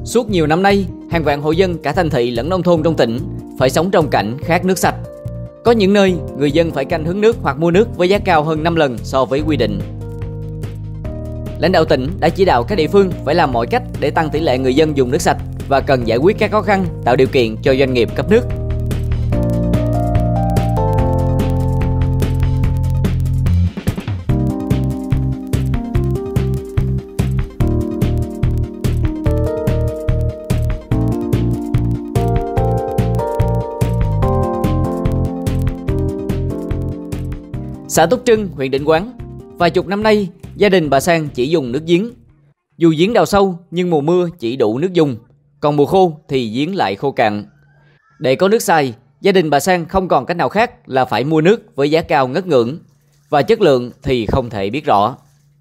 Suốt nhiều năm nay, hàng vạn hộ dân cả thành thị lẫn nông thôn trong tỉnh phải sống trong cảnh khát nước sạch. Có những nơi, người dân phải canh hứng nước hoặc mua nước với giá cao hơn 5 lần so với quy định. Lãnh đạo tỉnh đã chỉ đạo các địa phương phải làm mọi cách để tăng tỷ lệ người dân dùng nước sạch và cần giải quyết các khó khăn, tạo điều kiện cho doanh nghiệp cấp nước. Xã Túc Trưng, huyện Định Quán, vài chục năm nay, gia đình bà Sang chỉ dùng nước giếng. Dù giếng đào sâu nhưng mùa mưa chỉ đủ nước dùng, còn mùa khô thì giếng lại khô cạn. Để có nước xài, gia đình bà Sang không còn cách nào khác là phải mua nước với giá cao ngất ngưỡng, và chất lượng thì không thể biết rõ.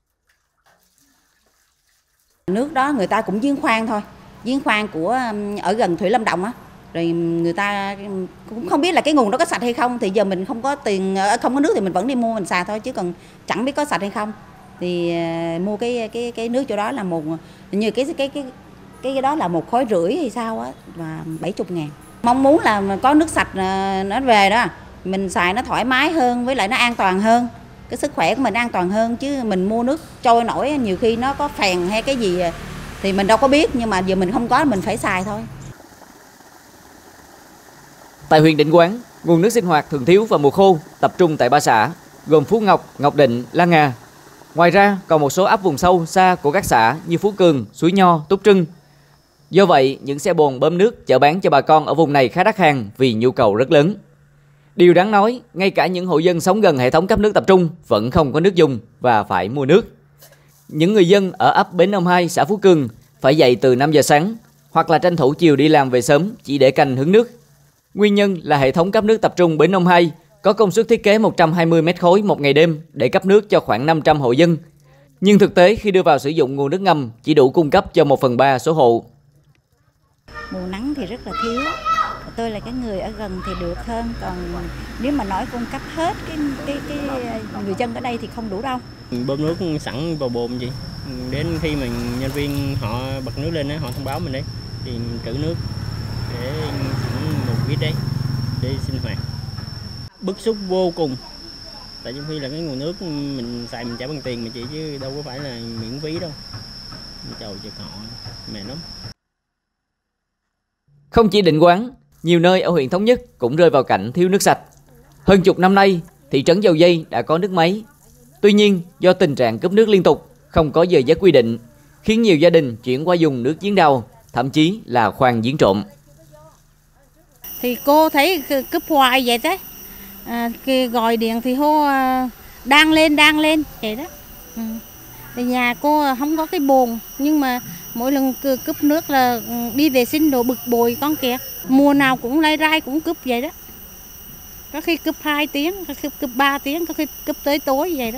Nước đó người ta cũng giếng khoan thôi, giếng khoan của ở gần Thủy Lâm Đồng á. Rồi người ta cũng không biết là cái nguồn đó có sạch hay không, thì giờ mình không có tiền, không có nước thì mình vẫn đi mua mình xài thôi, chứ còn chẳng biết có sạch hay không. Thì mua cái nước chỗ đó là như cái đó là 1,5 khối hay sao á, và 70.000. Mong muốn là có nước sạch nó về đó, mình xài nó thoải mái hơn, với lại nó an toàn hơn, cái sức khỏe của mình an toàn hơn, chứ mình mua nước trôi nổi nhiều khi nó có phèn hay cái gì thì mình đâu có biết, nhưng mà giờ mình không có mình phải xài thôi. Tại huyện Định Quán, nguồn nước sinh hoạt thường thiếu vào mùa khô tập trung tại 3 xã gồm Phú Ngọc, Ngọc Định, La Nga. Ngoài ra còn một số ấp vùng sâu xa của các xã như Phú Cường, Suối Nho, Túc Trưng. Do vậy, những xe bồn bơm nước chở bán cho bà con ở vùng này khá đắt hàng vì nhu cầu rất lớn. Điều đáng nói, ngay cả những hộ dân sống gần hệ thống cấp nước tập trung vẫn không có nước dùng và phải mua nước. Những người dân ở ấp Bến Ông 2, xã Phú Cường phải dậy từ 5 giờ sáng hoặc là tranh thủ chiều đi làm về sớm chỉ để canh hứng nước. Nguyên nhân là hệ thống cấp nước tập trung Bến Ông 2 có công suất thiết kế 120 mét khối một ngày đêm để cấp nước cho khoảng 500 hộ dân. Nhưng thực tế khi đưa vào sử dụng nguồn nước ngầm chỉ đủ cung cấp cho 1/3 số hộ. Mùa nắng thì rất là thiếu. Tôi là cái người ở gần thì được hơn, còn nếu mà nói cung cấp hết cái người dân ở đây thì không đủ đâu. Bơm nước sẵn vào bồn gì. Đến khi mình nhân viên họ bật nước lên họ thông báo mình đấy thì mình trữ nước để sẵn 1 lít đấy để sinh hoạt. Bức xúc vô cùng. Tại vì là cái nguồn nước mình xài mình trả bằng tiền mà chị, chứ đâu có phải là miễn phí đâu. Trời họ mệt lắm. Không chỉ Định Quán, nhiều nơi ở huyện Thống Nhất cũng rơi vào cảnh thiếu nước sạch. Hơn chục năm nay, thị trấn Dầu Dây đã có nước máy. Tuy nhiên, do tình trạng cúp nước liên tục, không có giờ giấc quy định, khiến nhiều gia đình chuyển qua dùng nước giếng đào, thậm chí là khoan giếng trộm. Thì cô thấy cúp hoài vậy đấy. Gọi điện thì hô đang lên vậy đó. Thì nhà cô không có cái bồn, nhưng mà mỗi lần cúp nước là đi vệ sinh đồ bực bội con kìa. Mùa nào cũng lai rai cũng cúp vậy đó. Có khi cúp 2 tiếng, có khi cúp 3 tiếng, có khi cúp tới tối vậy đó.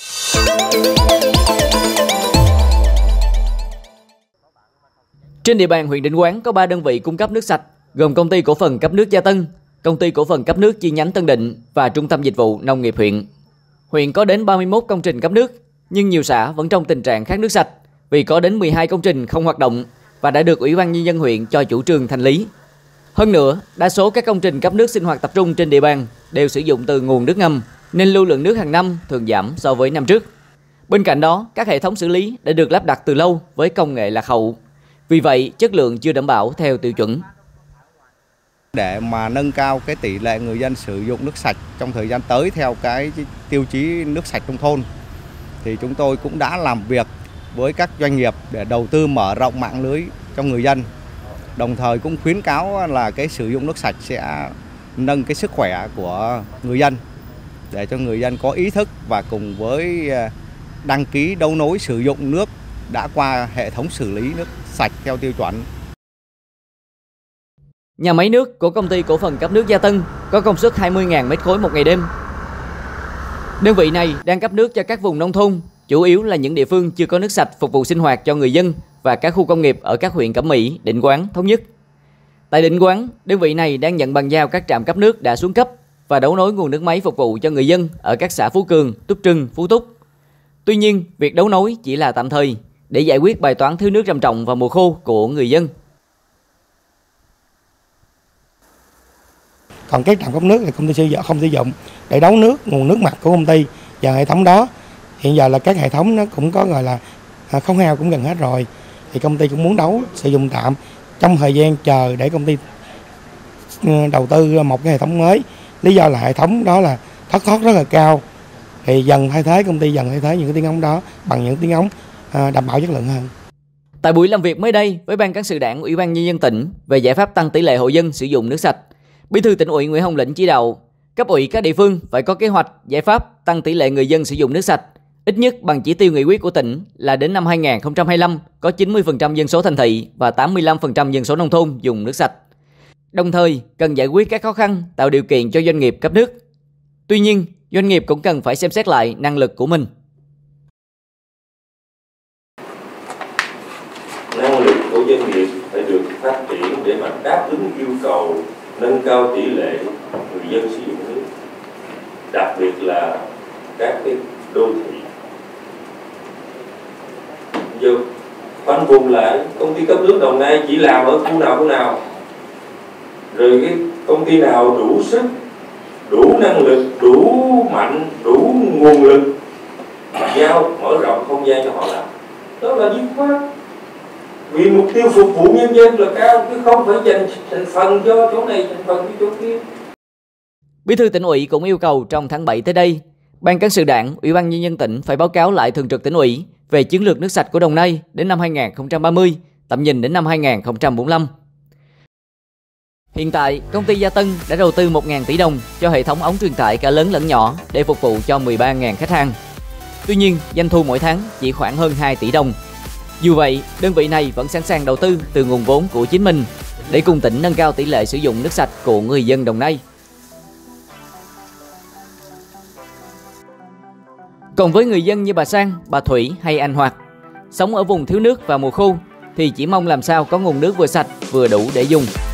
Trên địa bàn huyện Định Quán có 3 đơn vị cung cấp nước sạch, gồm Công ty Cổ phần Cấp nước Gia Tân, Công ty Cổ phần Cấp nước chi nhánh Tân Định và Trung tâm Dịch vụ Nông nghiệp huyện. Huyện có đến 31 công trình cấp nước, nhưng nhiều xã vẫn trong tình trạng khát nước sạch vì có đến 12 công trình không hoạt động và đã được Ủy ban Nhân dân huyện cho chủ trương thanh lý. Hơn nữa, đa số các công trình cấp nước sinh hoạt tập trung trên địa bàn đều sử dụng từ nguồn nước ngầm, nên lưu lượng nước hàng năm thường giảm so với năm trước. Bên cạnh đó, các hệ thống xử lý đã được lắp đặt từ lâu với công nghệ lạc hậu. Vì vậy, chất lượng chưa đảm bảo theo tiêu chuẩn. Để mà nâng cao cái tỷ lệ người dân sử dụng nước sạch trong thời gian tới theo cái tiêu chí nước sạch nông thôn, thì chúng tôi cũng đã làm việc với các doanh nghiệp để đầu tư mở rộng mạng lưới cho người dân. Đồng thời cũng khuyến cáo là cái sử dụng nước sạch sẽ nâng cái sức khỏe của người dân để cho người dân có ý thức và cùng với đăng ký đấu nối sử dụng nước đã qua hệ thống xử lý nước sạch theo tiêu chuẩn. Nhà máy nước của Công ty Cổ phần Cấp nước Gia Tân có công suất 20.000 mét khối một ngày đêm. Đơn vị này đang cấp nước cho các vùng nông thôn, chủ yếu là những địa phương chưa có nước sạch phục vụ sinh hoạt cho người dân và các khu công nghiệp ở các huyện Cẩm Mỹ, Định Quán, Thống Nhất. Tại Định Quán, đơn vị này đang nhận bàn giao các trạm cấp nước đã xuống cấp và đấu nối nguồn nước máy phục vụ cho người dân ở các xã Phú Cường, Túc Trưng, Phú Túc. Tuy nhiên, việc đấu nối chỉ là tạm thời, để giải quyết bài toán thiếu nước trầm trọng vào mùa khô của người dân. Còn các trạm cấp nước thì công ty không sử dụng để đấu nước nguồn nước mặt của công ty và hệ thống đó. Hiện giờ là các hệ thống nó cũng có gọi là khấu hao cũng gần hết rồi, thì công ty cũng muốn đấu sử dụng tạm trong thời gian chờ để công ty đầu tư một cái hệ thống mới. Lý do là hệ thống đó là thất thoát rất là cao, thì công ty dần thay thế những cái tiếng ống đó bằng những tiếng ống đảm bảo chất lượng hơn. Tại buổi làm việc mới đây với Ban Cán sự Đảng Ủy ban Nhân dân tỉnh về giải pháp tăng tỷ lệ hộ dân sử dụng nước sạch, Bí thư Tỉnh ủy Nguyễn Hồng Lĩnh chỉ đạo cấp ủy các địa phương phải có kế hoạch giải pháp tăng tỷ lệ người dân sử dụng nước sạch ít nhất bằng chỉ tiêu nghị quyết của tỉnh là đến năm 2025 có 90% dân số thành thị và 85% dân số nông thôn dùng nước sạch. Đồng thời cần giải quyết các khó khăn tạo điều kiện cho doanh nghiệp cấp nước. Tuy nhiên, doanh nghiệp cũng cần phải xem xét lại năng lực của mình. Năng lực của doanh nghiệp phải được phát triển để mà đáp ứng yêu cầu nâng cao tỷ lệ người dân sử dụng nước, đặc biệt là các cái đô thị. Giờ khoanh vùng lại, công ty cấp nước Đồng Nai chỉ làm ở khu nào, rồi cái công ty nào đủ sức, đủ năng lực, đủ mạnh, đủ nguồn lực giao mở rộng không gian cho họ làm, đó là dứt khoát. Vì mục tiêu phục vụ nhân dân là cao, chứ không phải dành thành phần cho chỗ này, thành phần cho chỗ kia. Bí thư Tỉnh ủy cũng yêu cầu trong tháng 7 tới đây, Ban Cán sự Đảng, Ủy ban Nhân dân tỉnh phải báo cáo lại Thường trực Tỉnh ủy về chiến lược nước sạch của Đồng Nai đến năm 2030, tầm nhìn đến năm 2045. Hiện tại, công ty Gia Tân đã đầu tư 1.000 tỷ đồng cho hệ thống ống truyền tải cả lớn lẫn nhỏ để phục vụ cho 13.000 khách hàng. Tuy nhiên, doanh thu mỗi tháng chỉ khoảng hơn 2 tỷ đồng. Dù vậy, đơn vị này vẫn sẵn sàng đầu tư từ nguồn vốn của chính mình để cùng tỉnh nâng cao tỷ lệ sử dụng nước sạch của người dân Đồng Nai. Còn với người dân như bà Sang, bà Thủy hay anh Hoạt, sống ở vùng thiếu nước vào mùa khô thì chỉ mong làm sao có nguồn nước vừa sạch vừa đủ để dùng.